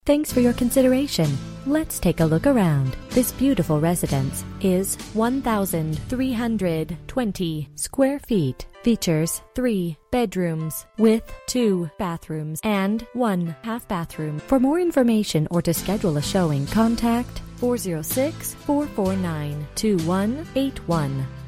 Thanks for your consideration. Let's take a look around. This beautiful residence is 1,320 square feet. Features 3 bedrooms with 2 bathrooms and 1 half bathroom. For more information or to schedule a showing, contact 406-449-2181.